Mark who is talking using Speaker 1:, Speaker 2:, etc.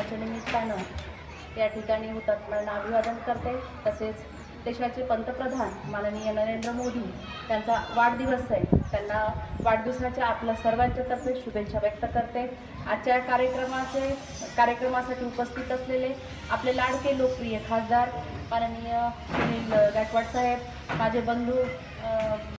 Speaker 1: दिनाच्या निमित्तानं या ठिकाणी हुतात्म्यांना अभिवादन करते। तसेच देशाचे पंतप्रधान माननीय नरेंद्र मोदी त्यांचा वाढदिवस आहे, त्यांना वाढदिवसाच्या आपल्या सर्वांच्या तर्फे शुभेच्छा व्यक्त करते। आजच्या कार्यक्रमासाठी उपस्थित असलेले आपले लाडके लोकप्रिय खासदार माननीय सुनील गायकवाड साहेब, माझे बंधू